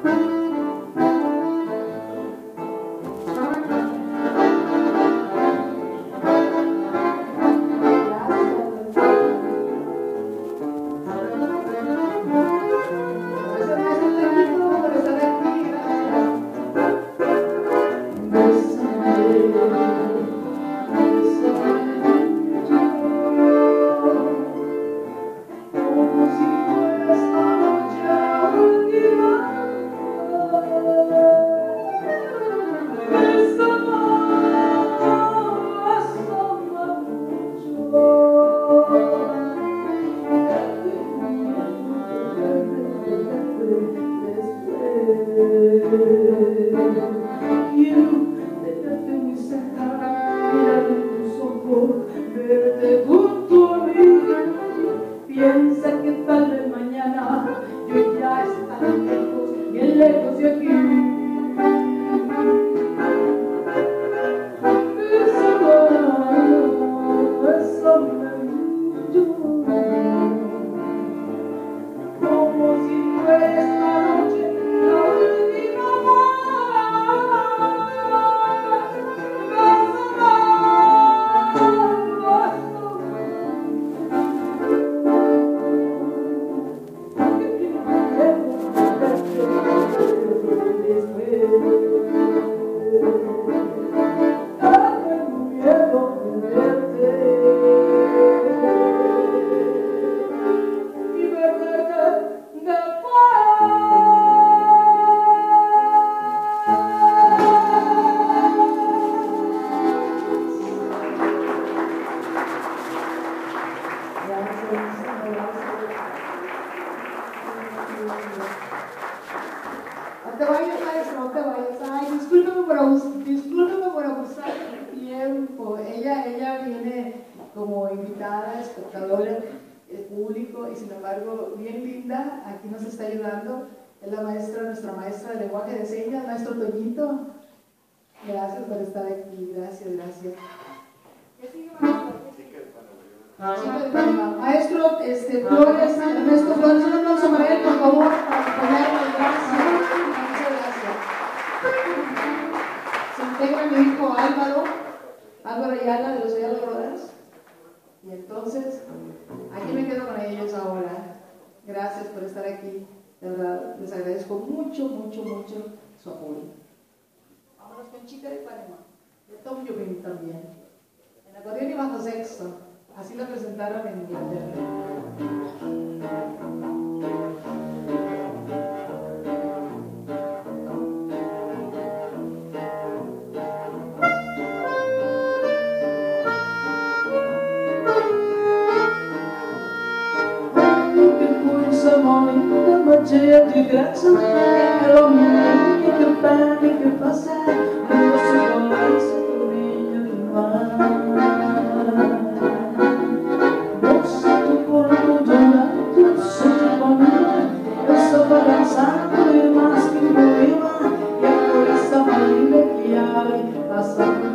Aquí nos está ayudando, es la maestra, nuestra maestra de lenguaje de señas, maestro Toñito. Gracias por estar aquí, gracias. ¿Qué sigue, maestro? Maestro Flores, Ernesto Flores, un aplauso para él, por favor, para ponernos, gracias. Muchas gracias. Se integra mi hijo Álvaro Ayala de los Ayala Brothers. Y entonces, aquí me quedo con ellos ahora. Gracias por estar aquí, de verdad, les agradezco mucho su apoyo. Vámonos con Chica de Panamá, de Tom Jobim también, en acordeón y bajo sexto, así lo presentaron en Inglaterra. Cheia de graça, aquela menina que pede que passa, no chocolate do vinho do mar. Moça do corpo dourado, sou de Palmeiras, eu sou balançado e mais que poema, e a coração linda que abre passa.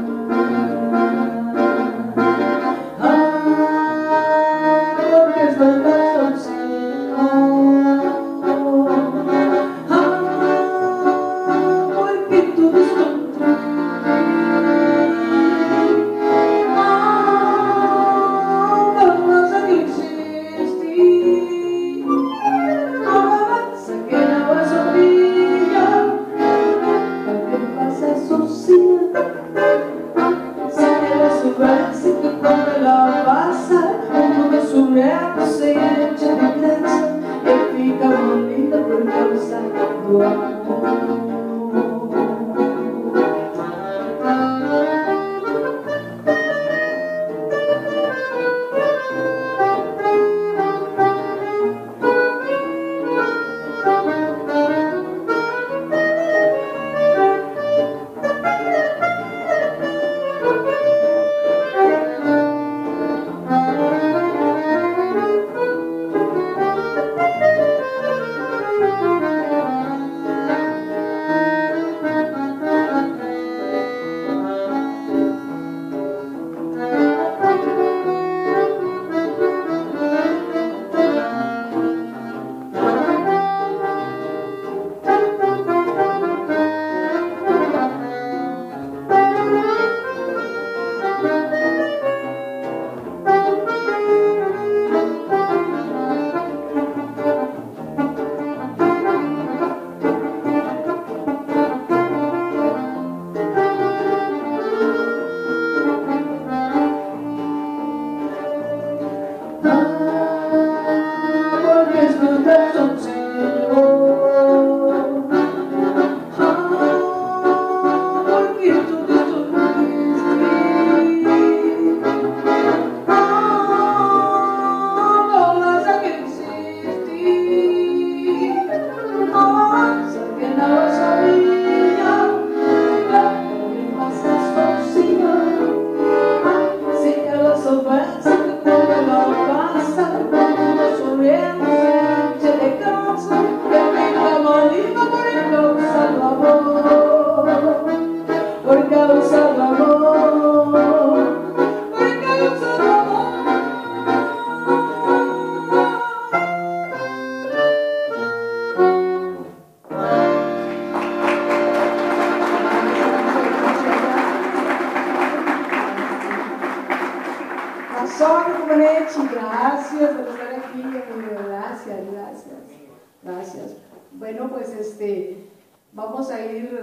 gracias. Bueno, pues vamos a ir.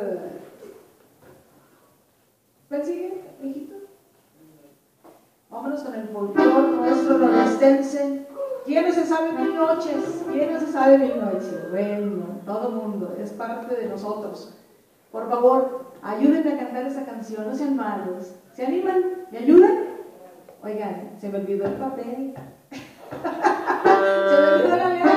¿Cuál sigue, hijito? Vámonos con el folclore nuestro norostense. ¿Quién no se sabe Mil Noches? ¿Quién no se sabe Mil Noches? Bueno, todo el mundo, es parte de nosotros. Por favor, ayúdenme a cantar esa canción, no sean malos. ¿Se animan? ¿Me ayudan? Oigan, se me olvidó el papel. Se me olvidó la letra.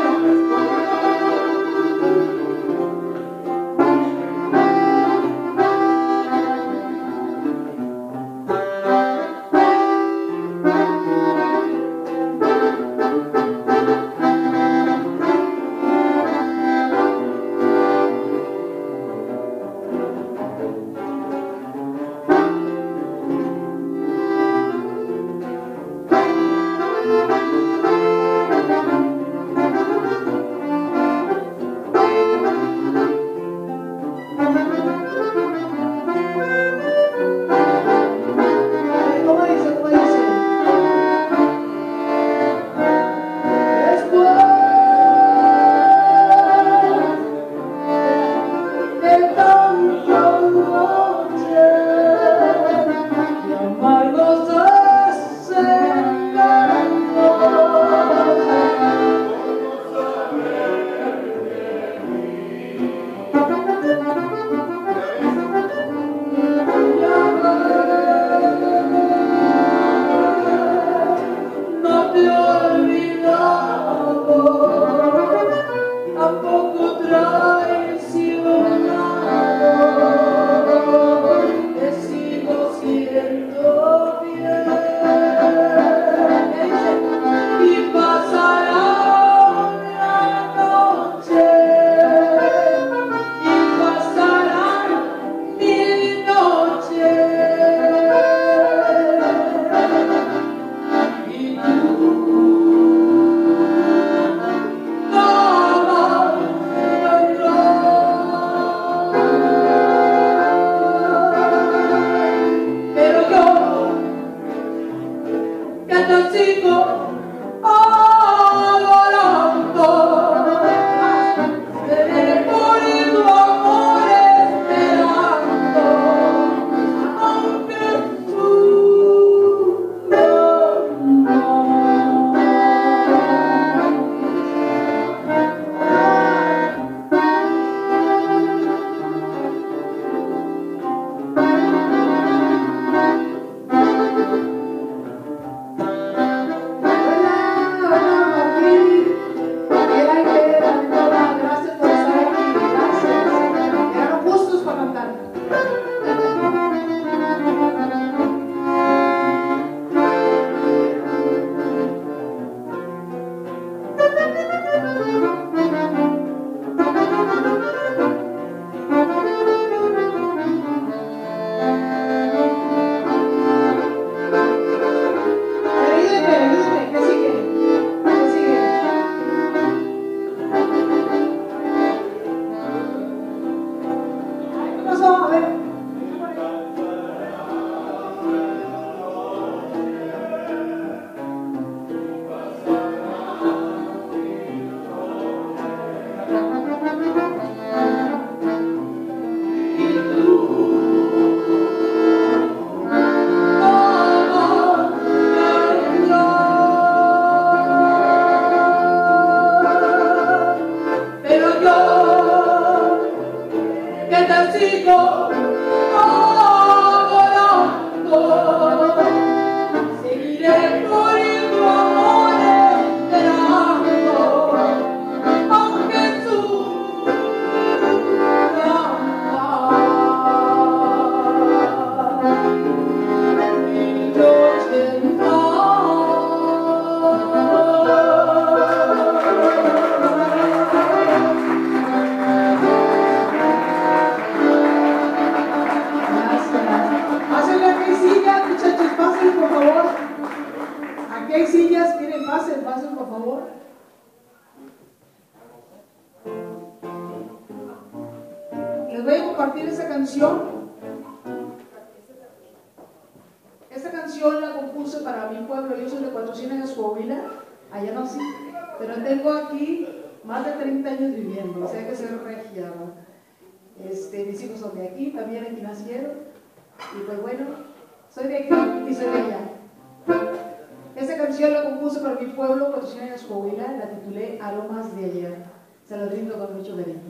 más de 30 años viviendo, o sea, hay que ser regia, ¿no? Mis hijos son de aquí, también aquí nacieron, y pues bueno, soy de aquí y soy de allá. Esta canción la compuse para mi pueblo, Potosina, Coahuila, la titulé Aromas de ayer. Se la brindo con mucho cariño.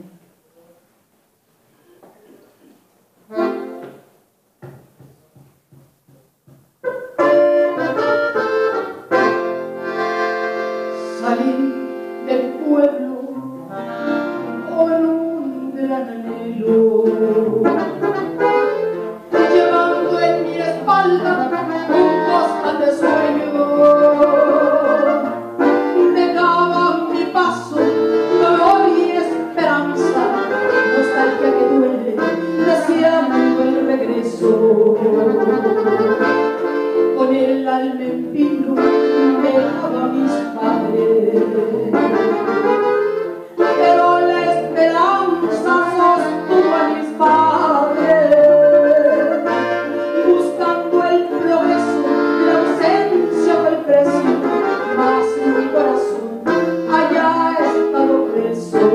Salí del pueblo con un gran anhelo, llevando en mi espalda un costal de sueño. Dejaba mi paso dolor y esperanza, nostalgia que duele, deseando el regreso. Con el alma en vino dejaba a mis padres, pero la esperanza sostuvo a mis padres, buscando el progreso, la ausencia fue el precio, mas mi corazón allá ha estado preso.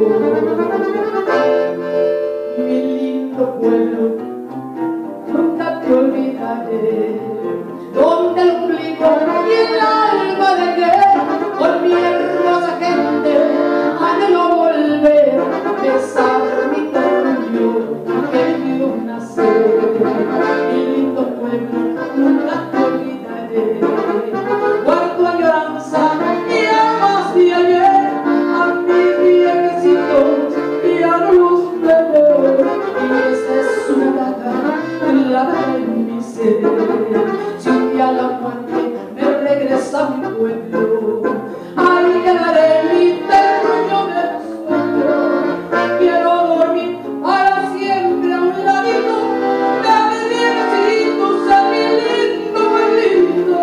Mi lindo pueblo, nunca te olvidaré, donde el ombligo y el alma dejé, con mi hermosa gente anhelo volver, besar mi terruño que vio nacer. Mi lindo pueblo, nunca te olvidaré, guardo añoranza y amas de ayer, a mis viejecitos y a los bebés, y esa es una daga clavada en mi ser. Si un día la muerte me regresa a mi pueblo, ahí quedaré mi terruño del sueño. Quiero dormir para siempre a un ladito de mis viejecitos, a mi lindo pueblito.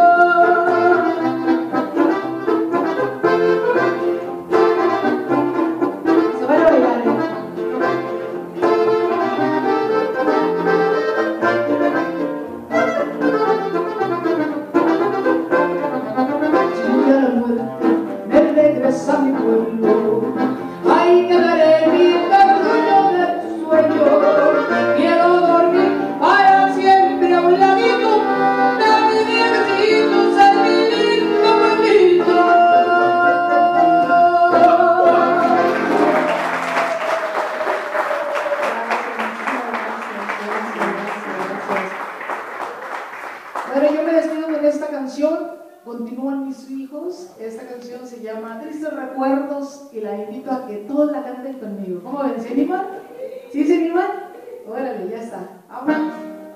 Se van a bailar, a mi pueblo, ahí quedaré mi terruño del sueño. Quiero dormir para siempre a un ladito de mis viejecitos, en mi lindo pueblito. Bueno, yo me despido con esta canción. Continúan mis hijos. Esta canción se llama Tristes Recuerdos y la invito a que todos la canten conmigo. ¿Cómo ven? ¿Se animan? ¿Sí se animan? Órale, ya está. Vámonos.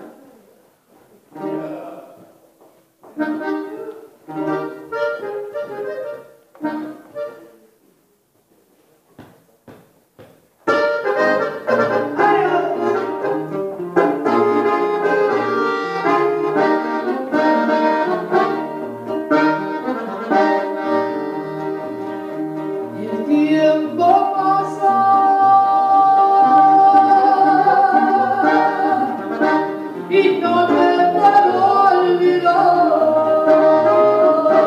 El tiempo pasa y no me puedo olvidar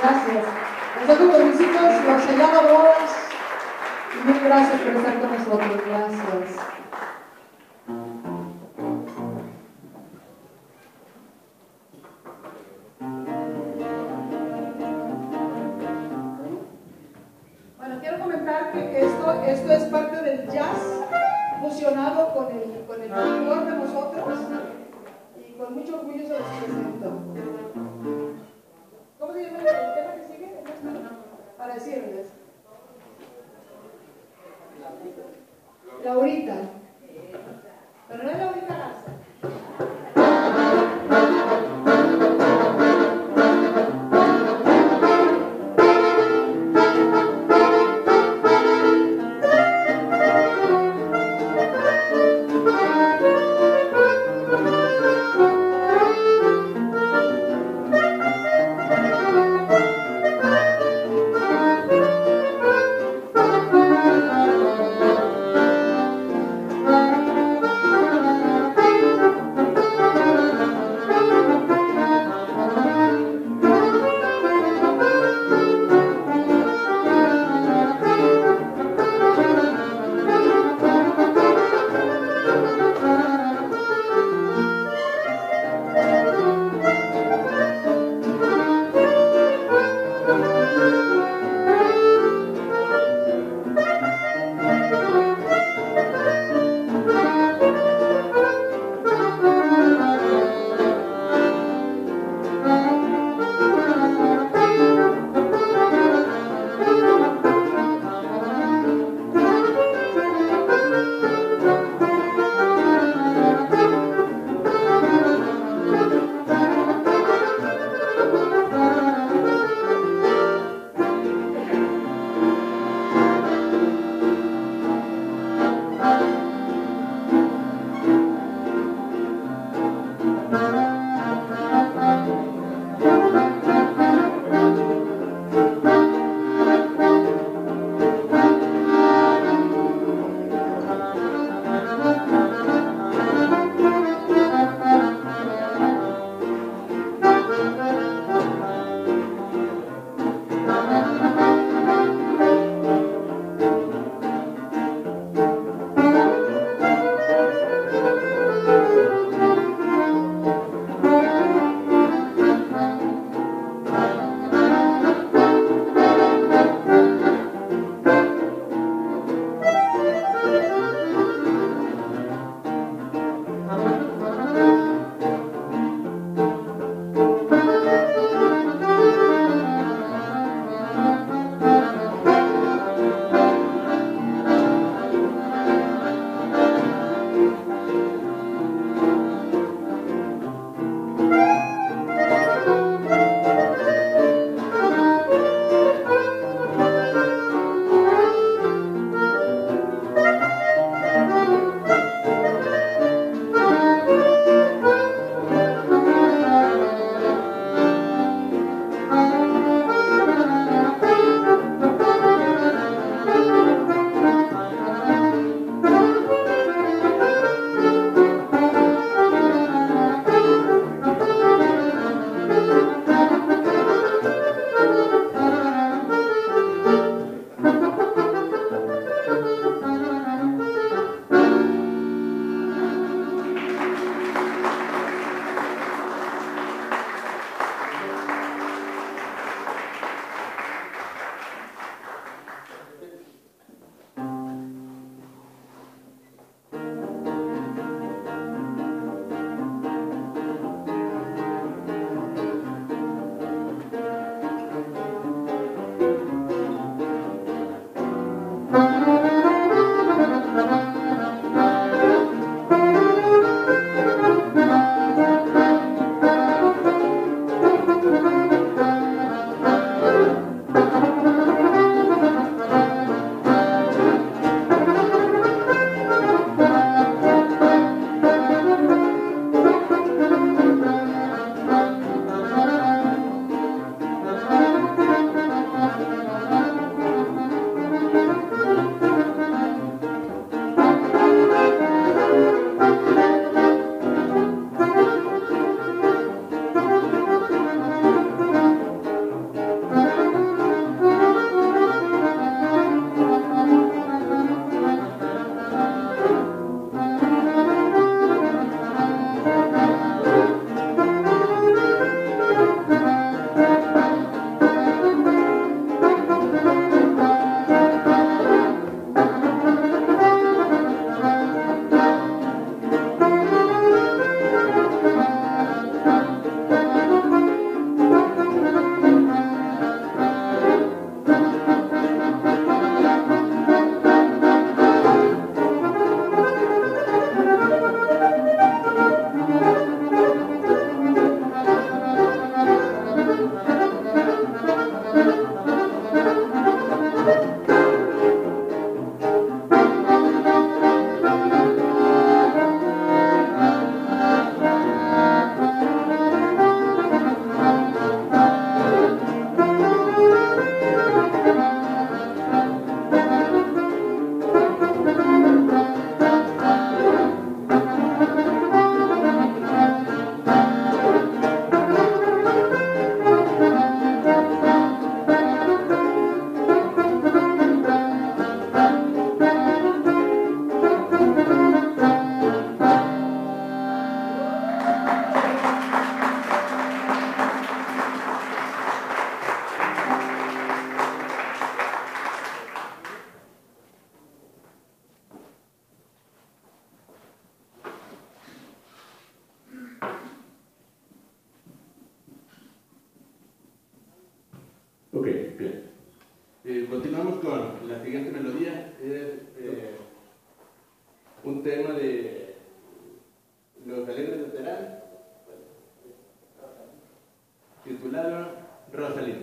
Gracias. Les dejo con mis hijos, los Sellado Bodas. Y mil gracias por estar con nosotros. Gracias. Bueno, quiero comentar que esto es parte del jazz fusionado con el folclore de nosotros y con mucho orgullo se los presento. ¿Cómo se llama el tema que sigue? Para decirles. Laurita. Pero no es Laurita Garza. con la siguiente melodía. Es un tema de Los Alegres de Terán, titulado Rosalinda.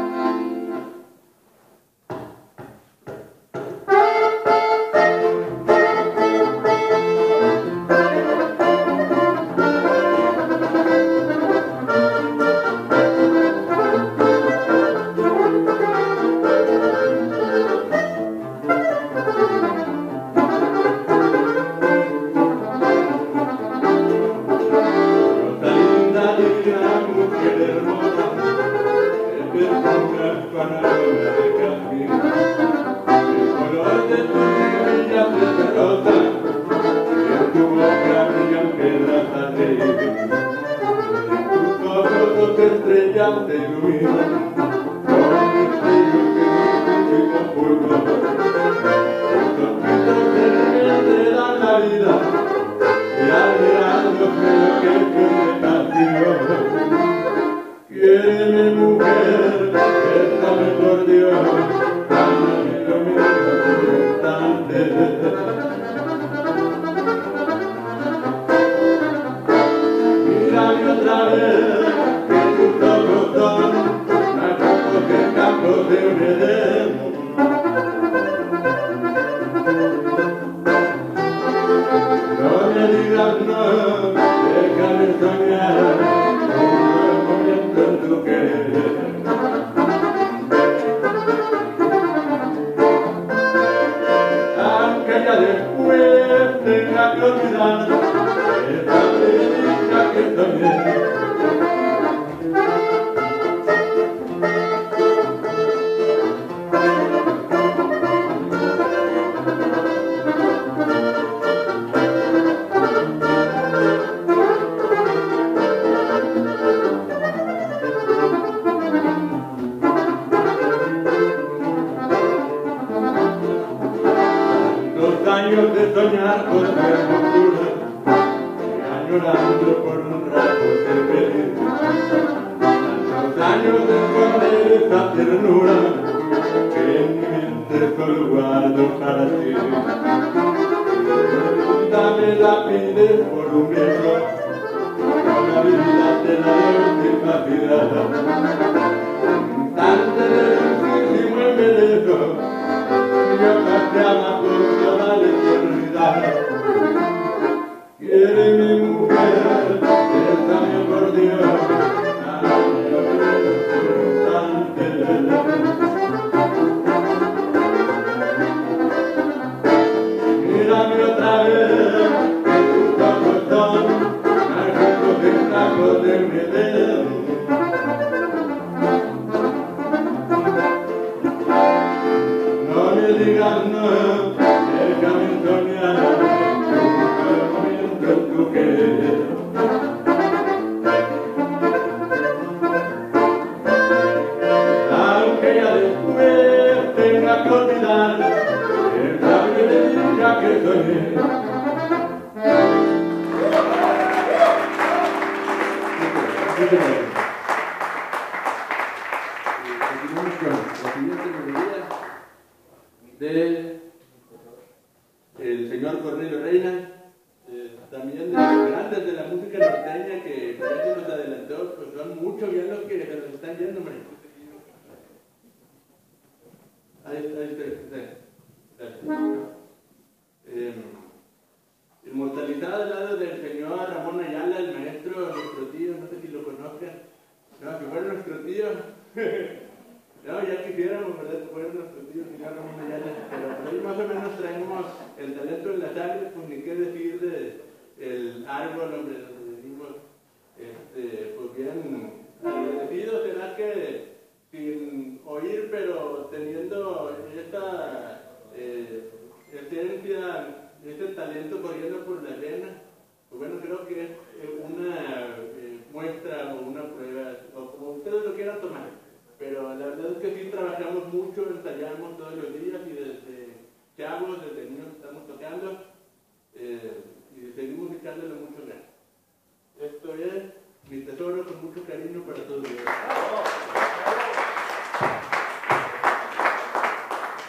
Inmortalizado al lado del señor Ramón Ayala, el maestro, nuestro tío, no sé si lo conozcan, no, que fuera nuestro tío, no, ya quisiéramos, ¿verdad?, que fuera nuestro tío, el señor Ramón Ayala, pero por ahí más o menos traemos el talento en la sangre, pues ni qué decir del árbol, hombre, donde venimos, pues bien agradecidos, será que sin oír, pero teniendo esta esencia, este talento corriendo por la arena, pues bueno, creo que es una muestra o una prueba, o como ustedes lo quieran tomar, pero la verdad es que sí trabajamos mucho, ensayamos todos los días y desde chavos, desde niños estamos tocando y seguimos echándole mucho ganas. Esto es Mi Tesoro, con mucho cariño para todos ustedes.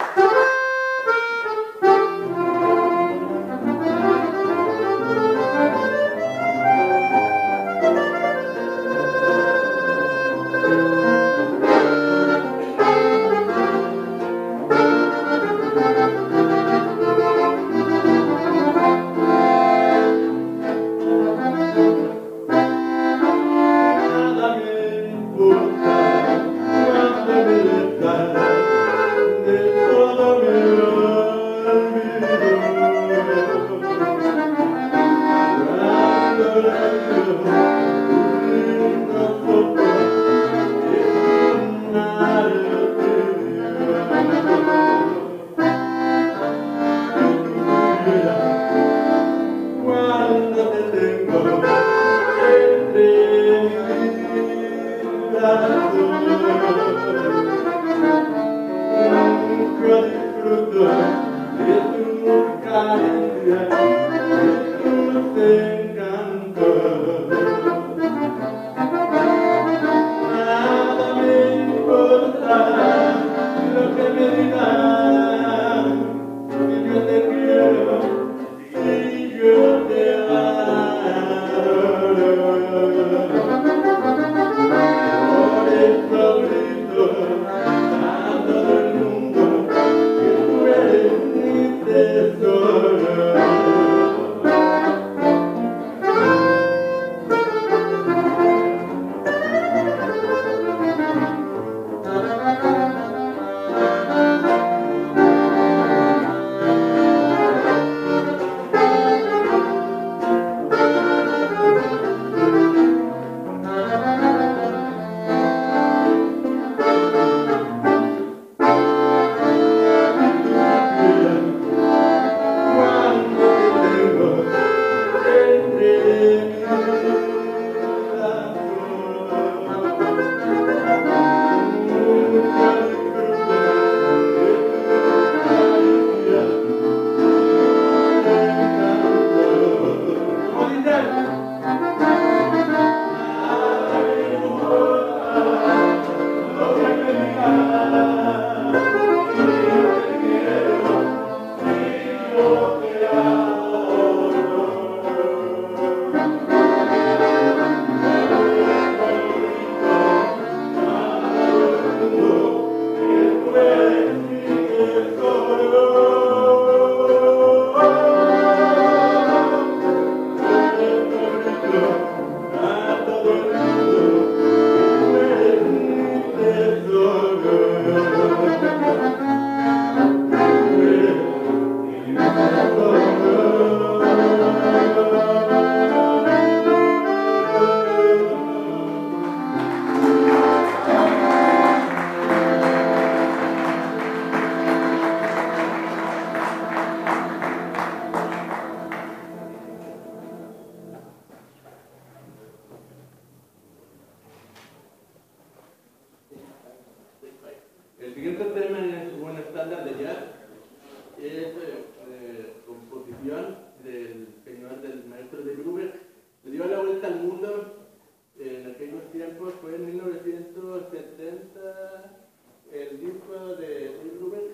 siguiente tema es un estándar de jazz, es composición del señor, del maestro de Brubeck. Le dio la vuelta al mundo en aquellos tiempos, fue en 1970 el disco de Brubeck,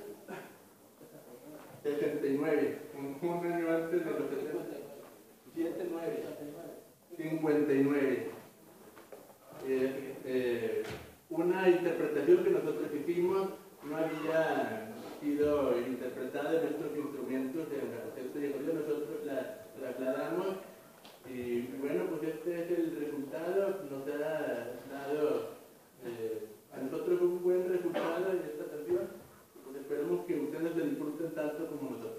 69, un año antes de los 70, 79, 59. Una interpretación que nosotros hicimos no había sido interpretada en nuestros instrumentos de la orquesta y acordeón, nosotros la trasladamos y bueno, pues este es el resultado, nos ha dado a nosotros un buen resultado en esta canción, pues esperemos que ustedes lo disfruten tanto como nosotros.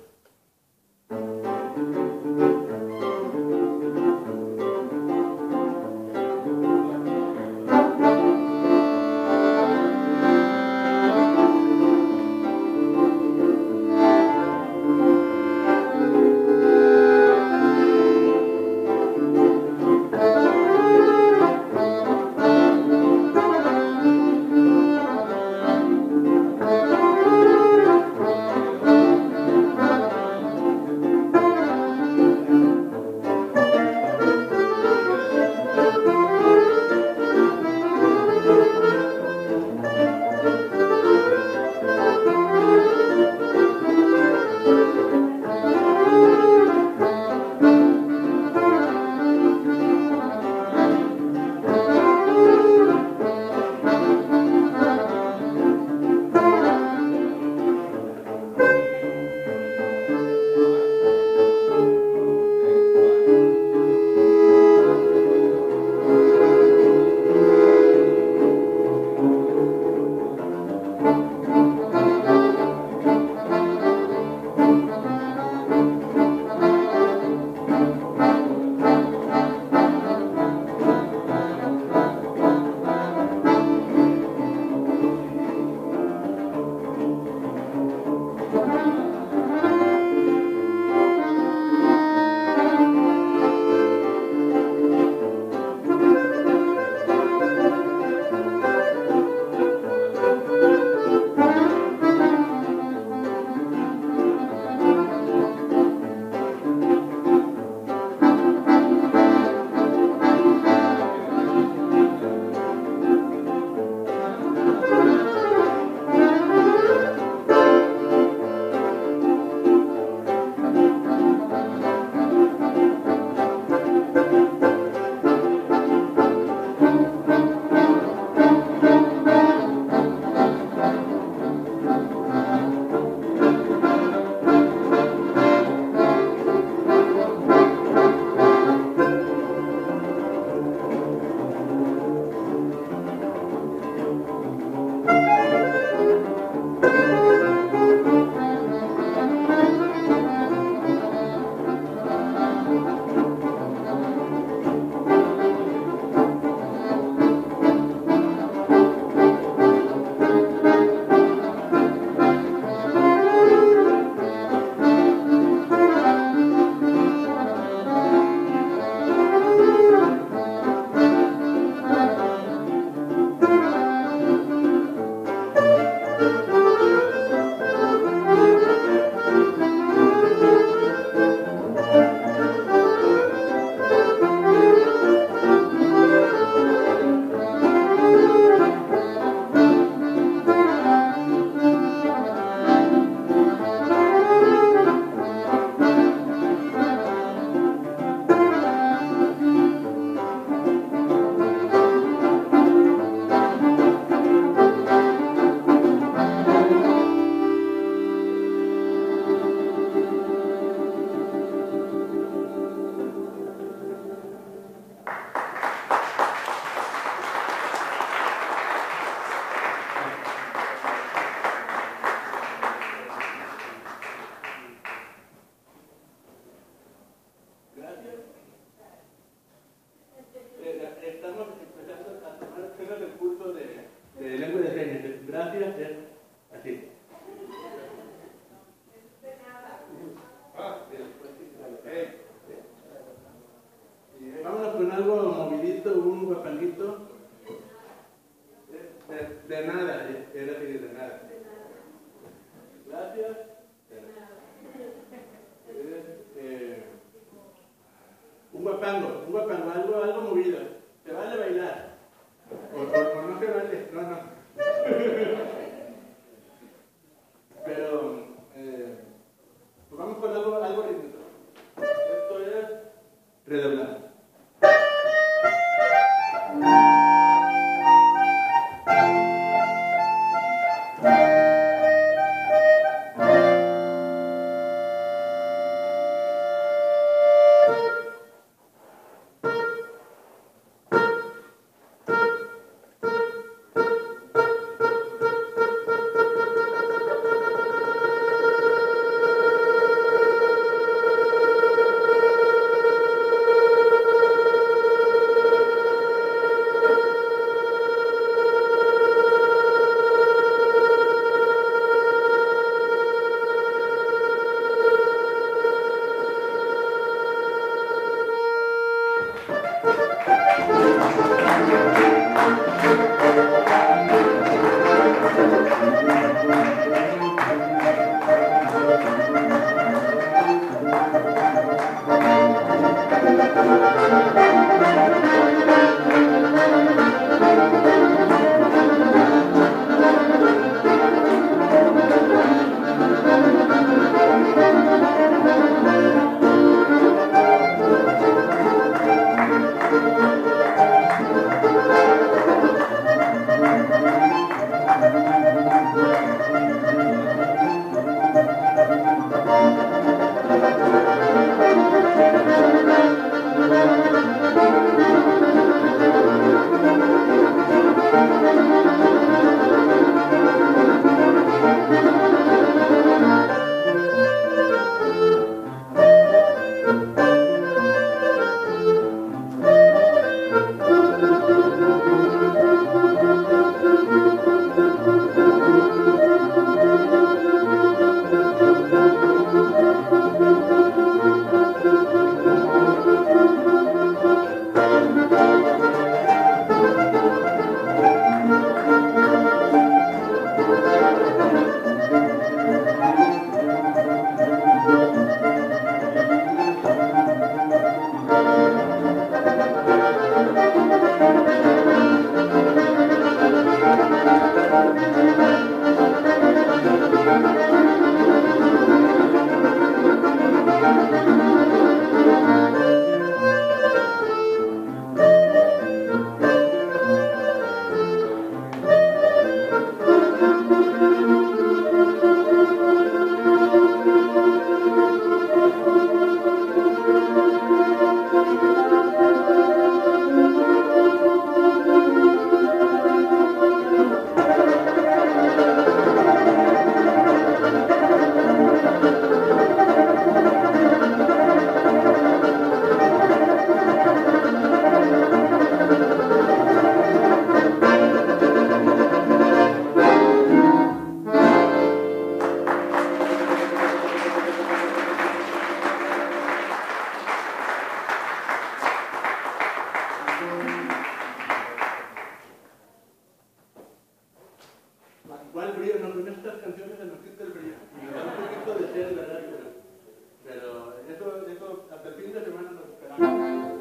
frío, no, con estas canciones se nos quita el frío. Y nos da un poquito de sed, ¿verdad? Pero eso hasta el fin de semana nos esperamos.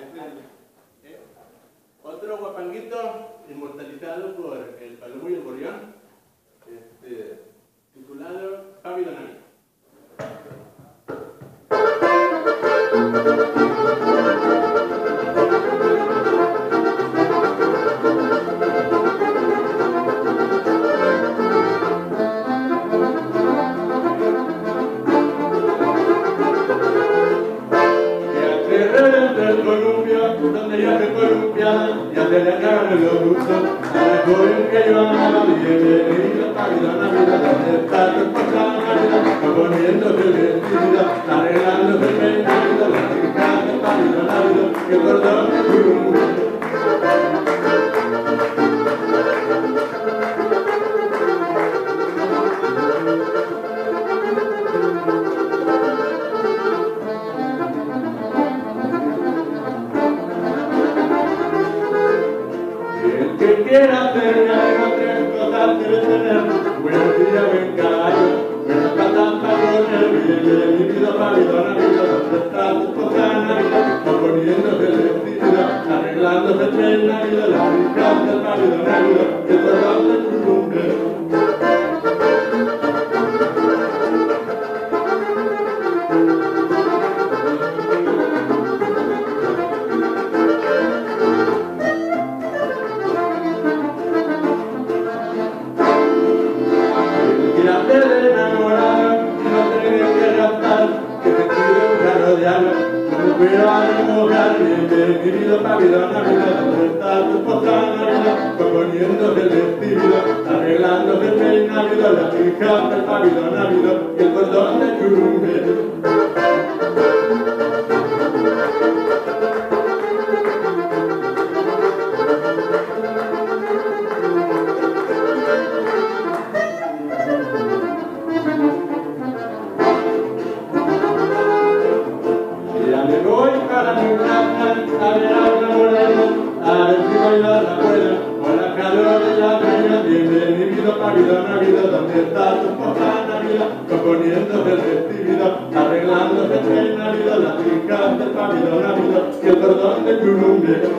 Otro guapanguito inmortalizado por el Palomo y el Gorrión, titulado Pavi Donami. Donde ya se columpiaban, ya se le acaban los gustos a la joven que yo amaba. Bienvenida, pálida Navidad, donde está tu esposa Navidad, componiéndose vestida, arreglándose el peinado, la chica de pálida Navidad, que cordón de tu quiera hacer algo, tres cosas debe tener. Buen día, buen caballo, buenas patas para poner. Bienvenido, pálido Navidad, donde está tu esposa Navidad, componiéndose vestida, arreglándose el tren Navidad, la rica del pálido Navidad, que cordón de tu lumbre. Bienvenido, pálido Navidad, donde está tu esposa Navidad, componiéndose el vestido, arreglándose el peinado, la hija del pálido Navidad y el cordón de churumbe. Componiéndose el vestido, arreglándose el peinado, la chica del pálido Navidad y el cordón de churumbe.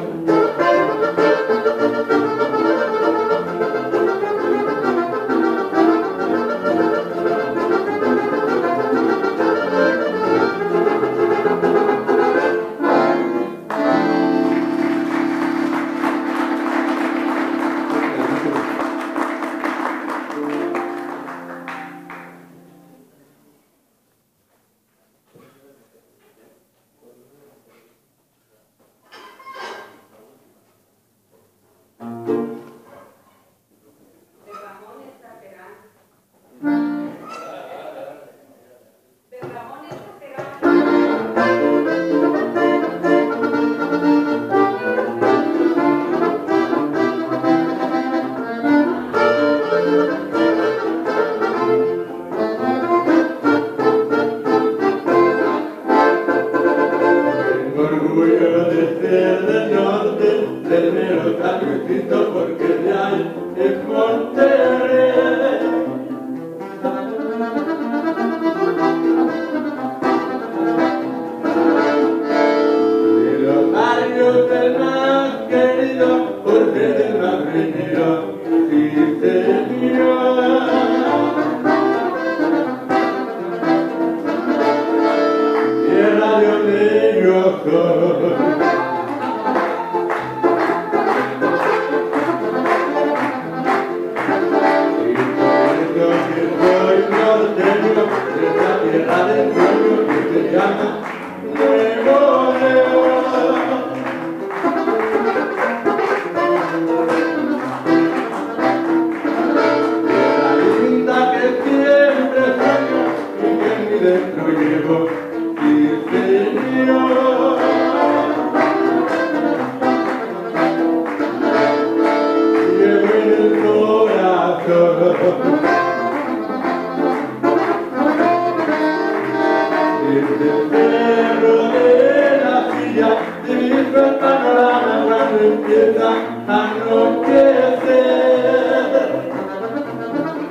empieza a anochecer.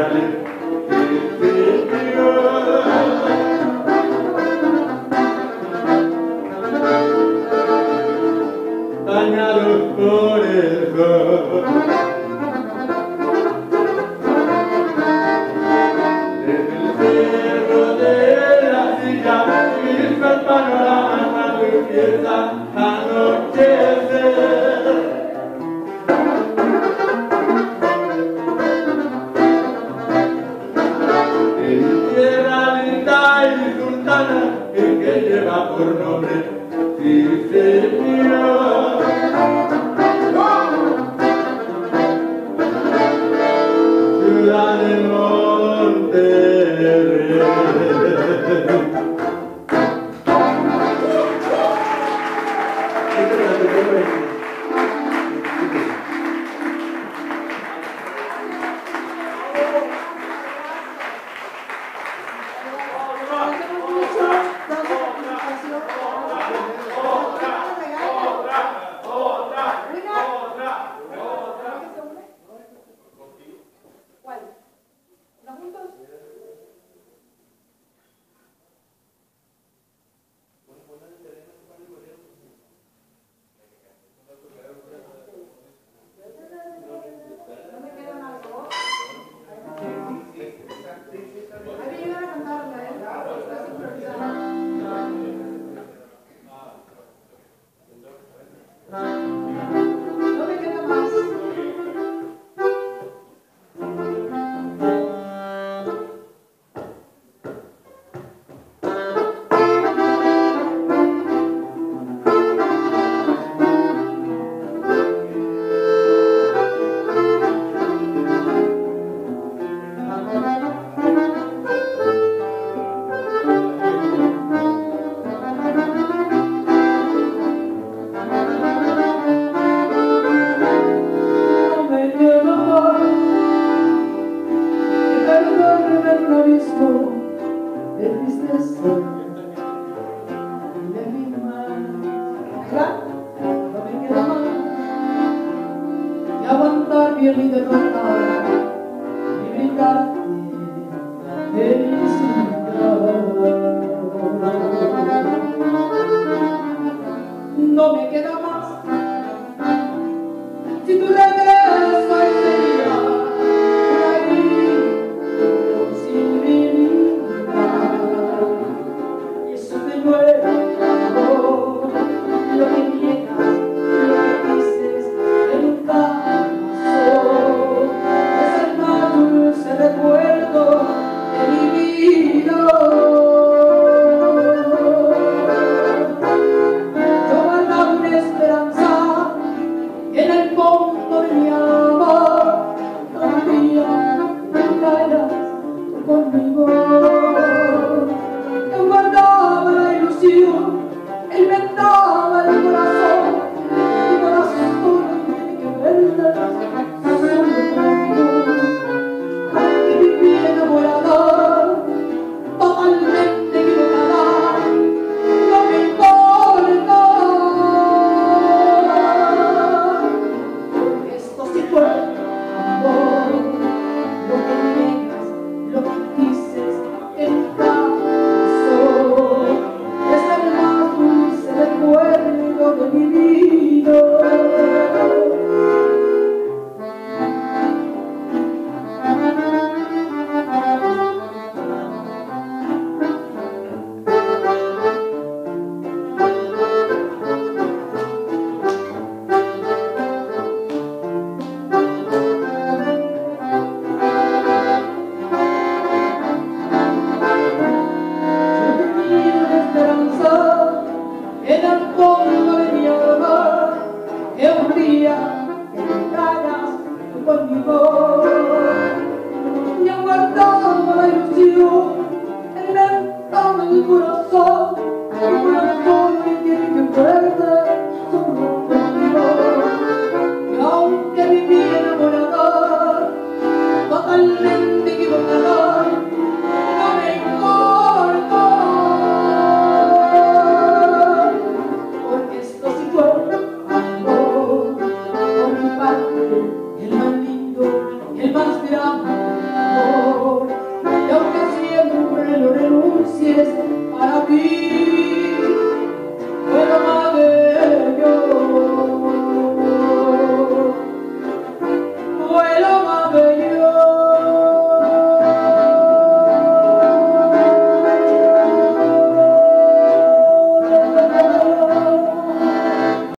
bañados por el sol. Desde el cerro de la silla, visto el panorama cuando empieza a anochecer. En tierra linda y sultana, el que lleva por nombre, sí señor. Ciudad de Monterrey. ¿Cuál? ¿No juntos? ¿No me queda una voz? Hay que llegar a cantarla, ¿eh? Estás improvisando. No me queda más. No me queda más que perderme en un abismo de tristeza y de mi mal. No me queda más que aguantar bien y derrotar y brindarte felicidad. No me queda más. Si tu regreso sería un abismo sin brindar, y eso te duele, amor, lo que niegas, lo que dices, que nunca pasó, es el más dulce recuerdo de mi vida. Yo guardaba una esperanza en el fondo de mi alma, un día te caerás conmigo. Yo guardaba la ilusión, inventaba el corazón, mi corazón tiene que perder solo conmigo. Que viví enamorada, totalmente equivocada, no me importa. Esto sí fue amor, lo que niegas, lo que dices, que nunca pasó, es el más dulce recuerdo de mi vida. Yo tenía una esperanza en el fondo de mi alma, que un día entrarás conmigo. Yo guardaba la ilusión, inventaba el corazón, mi corazón me tiene que perder solo conmigo. Y aunque viví enamorada, totalmente equivocada, no me importa, porque esto sí fue amor, por mi parte, el más lindo, el más grande amor. ti.